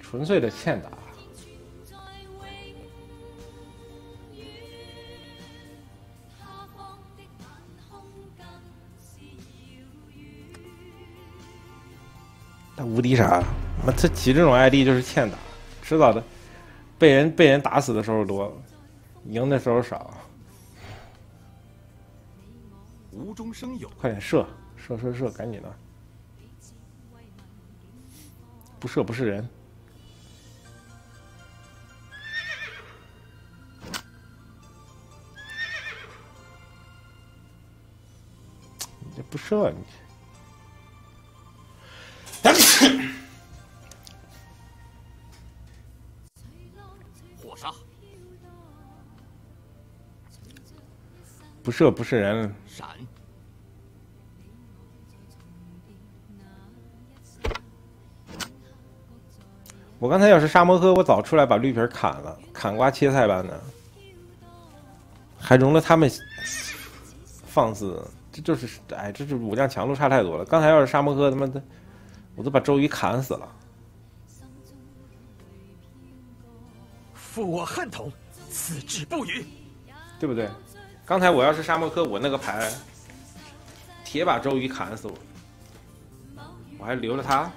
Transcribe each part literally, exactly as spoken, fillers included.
纯粹的欠打。他无敌啥？妈，他起这种 I D 就是欠打，迟早的，被人被人打死的时候多，赢的时候少。 无中生有， 快点射射射射，赶紧的！不射不是人。你这不射你。 火杀！ 不射不是人。 闪！ 我刚才要是沙摩柯，我早出来把绿皮砍了，砍瓜切菜般的，还容了他们放肆。这就是哎，这是武将强度差太多了。刚才要是沙摩柯，他妈的，我都把周瑜砍死了。 负我汉统，此志不渝， 对不对？刚才我要是沙漠柯，我那个牌铁把周瑜砍死我，我还留了他。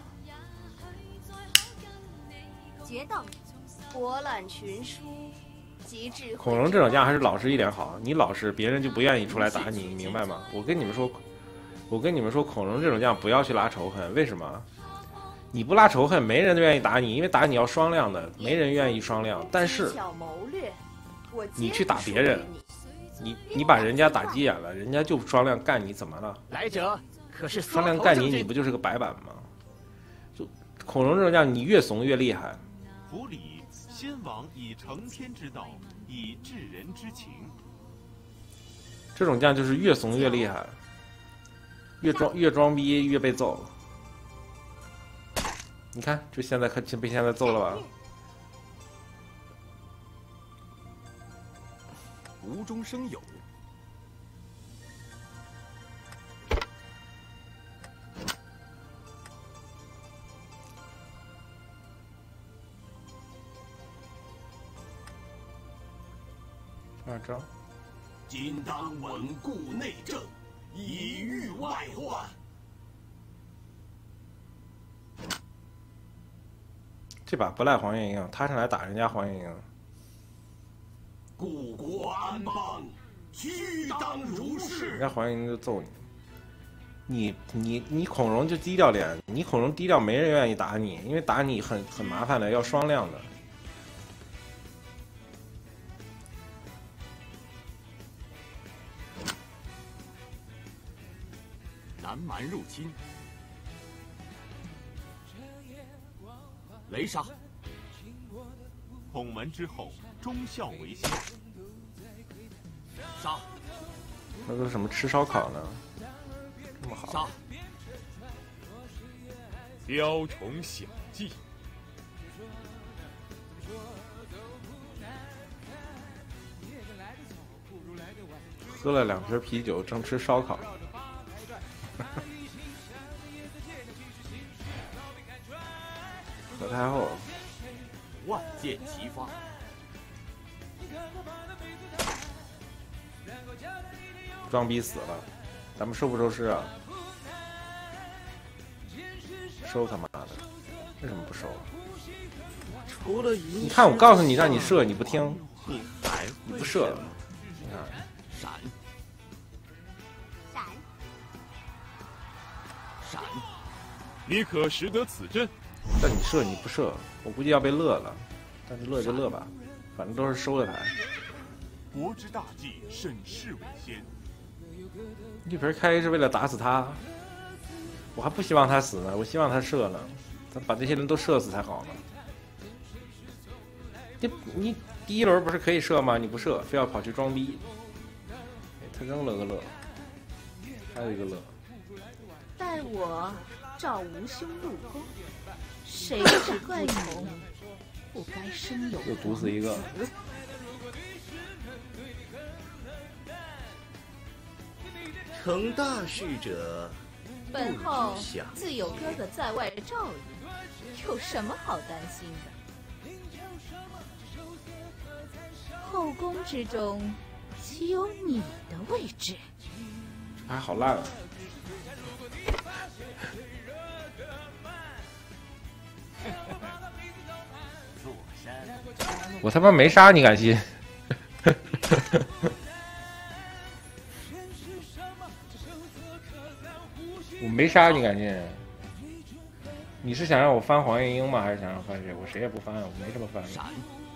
决斗，博览群书，极致。 孔融这种将还是老实一点好，你老实，别人就不愿意出来打你，你明白吗？我跟你们说，我跟你们说，孔融这种将不要去拉仇恨，为什么？你不拉仇恨，没人愿意打你，因为打你要双量的，没人愿意双量。但是你去打别人，你你把人家打急眼了，人家就双量干你，怎么了？ 来者可是双量干你，你不就是个白板吗？就孔融这种将，你越怂越厉害。 府里先王以承天之道，以治人之情。 这种将就是越怂越厉害，越装越装逼越被揍。你看，就现在看被现在揍了吧？ 无中生有。 二招。 今当稳固内政，以御外患。 这把不赖黄月英，他上来打人家黄月英。 故国安邦，须当如是。 人家黄月英就揍你，你你你孔融就低调点，你孔融低调，没人愿意打你，因为打你很很麻烦的，要双量的。 南蛮入侵。雷杀！ 孔门之后，忠孝为先。 杀！ 那都是什么吃烧烤呢？这么好。 杀！ 雕虫小技。 喝了两瓶啤酒，正吃烧烤。何太后， 万箭齐发。 装逼死了，咱们收不收尸啊？收他妈的！为什么不收？ 除了你看，我告诉你让你射，你不听， 你还你不射，你看， 闪闪闪， 你可识得此阵？ 但你射你不射，我估计要被乐了。但是乐就乐吧，反正都是收的牌。 国之大计，审事为先。 绿皮开是为了打死他，我还不希望他死呢，我希望他射呢，咱把这些人都射死才好呢。你你第一轮不是可以射吗？你不射，非要跑去装逼。他扔了个乐，还有一个乐。 待我赵无兄入宫，谁是怪口，不该生有。 又毒死一个。 成大事者， 本后不知想自有哥哥在外照应，有什么好担心的？后宫之中，岂有你的位置？ 还好烂啊！我他妈没杀你敢信？我没杀你敢信？你是想让我翻黄月英吗？还是想让翻谁？我谁也不翻，我没什么翻的。 闪！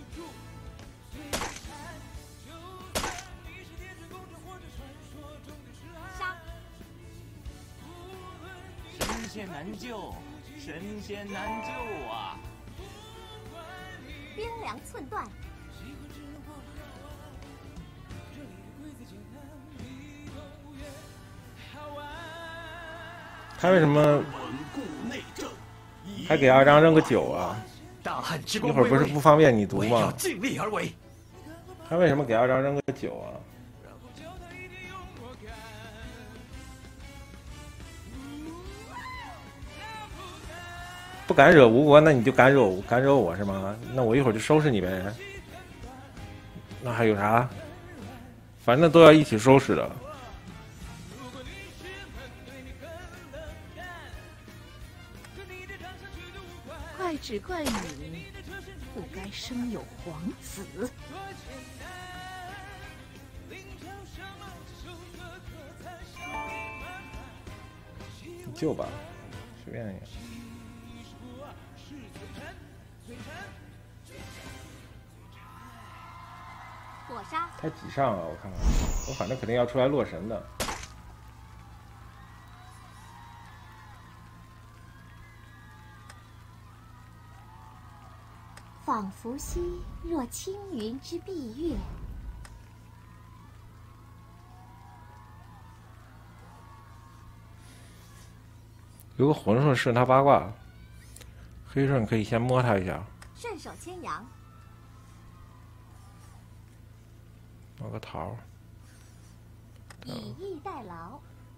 杀！ 神仙难救，神仙难救啊！ 边梁寸断。 他为什么稳固内政， 还给二张扔个九啊？ 大汉之一光会儿不是不方便你读唯要吗？ 尽力而为。 他为什么给二张扔个九啊？不敢惹吴国，那你就敢惹我敢惹我是吗？那我一会儿就收拾你呗。那还有啥？反正都要一起收拾的。 怪只怪你不该生有皇子。 你救吧，随便你。 火杀！ 他几上啊？我看看，我反正肯定要出来洛神的。 仿佛兮若轻云之蔽月， 有个混顺顺他八卦，黑顺可以先摸他一下， 顺手牵羊， 摸个桃。 以逸待劳。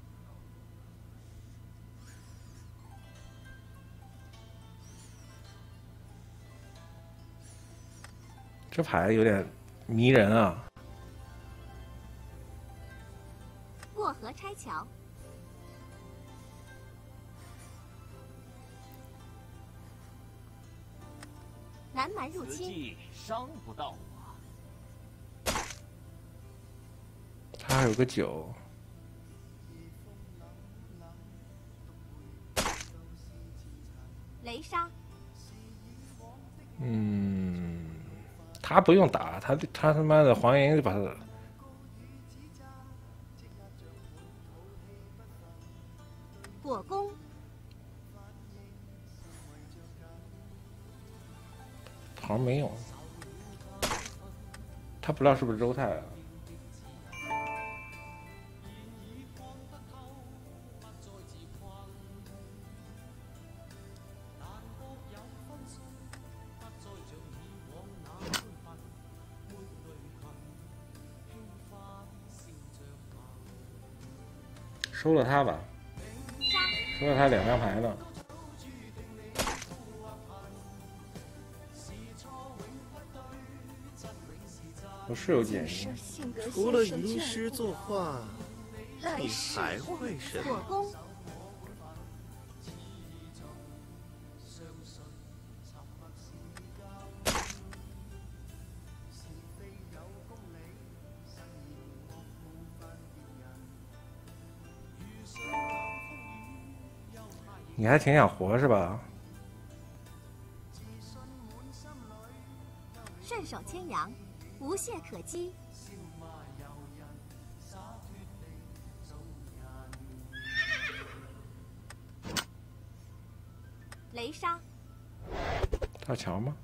这牌有点迷人啊！ 过河拆桥，南蛮入侵， 此计伤不到我。 他还有个九， 雷杀， 嗯，他不用打，他他他妈的黄岩就把他果攻， 桃没用，他不知道是不是周泰啊？收了他吧，收了他两张牌呢。我是有建议， 除了吟诗作画，你还会什么？ 果攻， 你还挺想活是吧？ 顺手牵羊，无懈可击。雷杀， 大乔吗？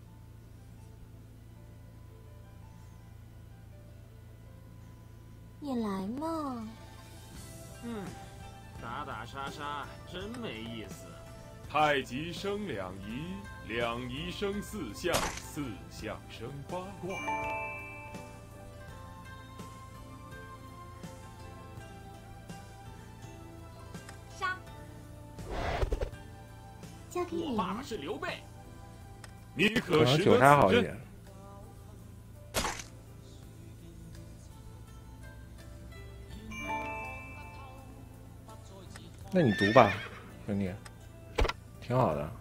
你来嘛？ 嗯，打打杀杀真没意思。 太极生两仪，两仪生四象，四象生八卦。 杀， 交给我你了。 爸是刘备。 你可可识能九杀得此人？ 好一点。那你读吧，兄弟，挺好的。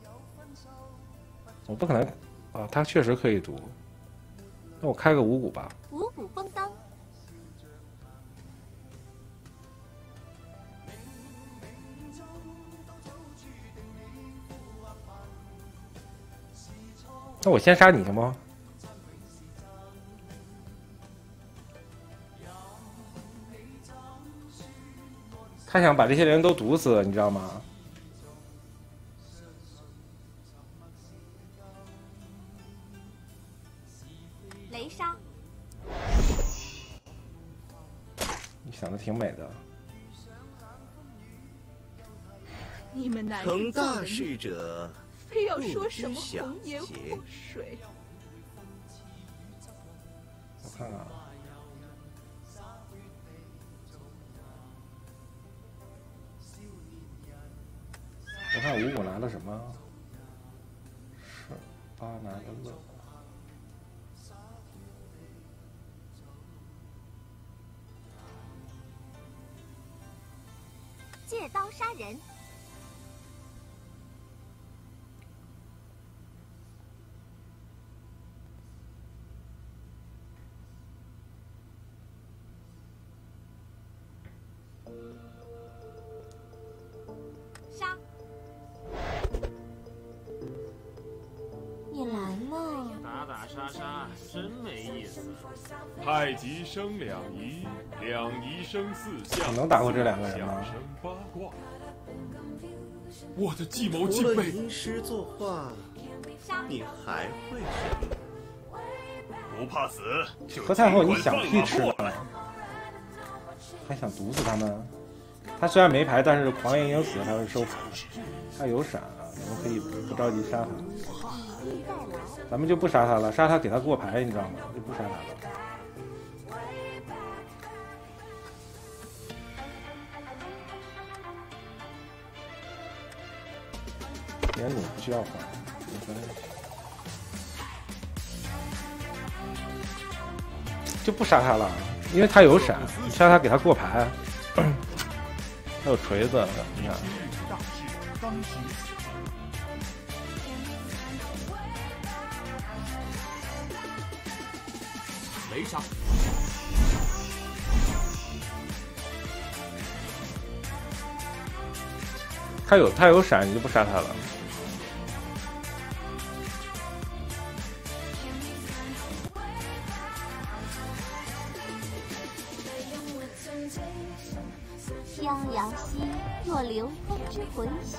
我不可能啊，他确实可以读。那我开个五谷吧。 五谷丰当。 那我先杀你行吗？他想把这些人都毒死，你知道吗？ 雷杀。 你想的挺美的。 你们男成人做大人事者， 非要说什么不知小红颜节祸水。 我看看啊。我看五谷拿了什么？是八拿了乐。 借刀杀人。杀。你来了。 打打杀杀真没意思。 太极生两仪，两仪生四象。 你能打过这两个人吗四象生八卦。我的计谋除尽被了吟诗作画， 杀。 你还会什么？ 不怕死，就何太后，你想尽管屁吃呢放马过来？ 还想毒死他们？他虽然没牌，但是狂言已经死了，他会收牌。他有闪啊，咱们可以不着急杀他。咱们就不杀他了，杀他给他过牌，你知道吗？就不杀他了。连弩不需要还，没关系。就不杀他了，因为他有闪，你杀他给他过牌。还有锤子，你看。 大事当行死。 雷杀。 他有他有闪，你就不杀他了。 逍遥兮若流风之回雪。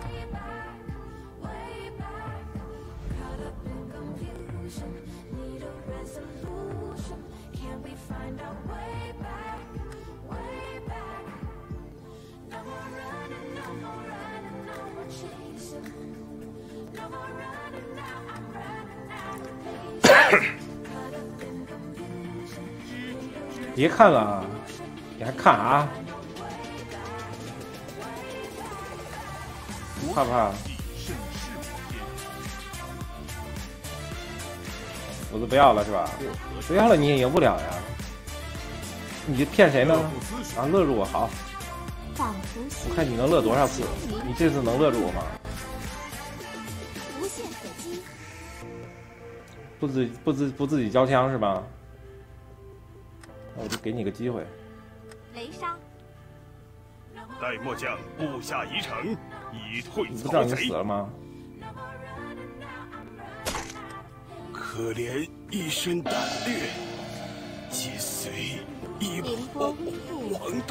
别看了啊！你还看啊？怕不怕？斧子不要了是吧？不要了你也赢不了呀！你骗谁呢？啊，勒住我好！ 仿佛我看你能勒多少次？你这次能勒住我吗？ 无限可击。 不自不自不自己交枪是吧？那我就给你个机会。 雷杀。 待末将布下一城，以退你不知道你曹贼死。了吗？ 可怜一身胆略，皆随一凌波微步。 黄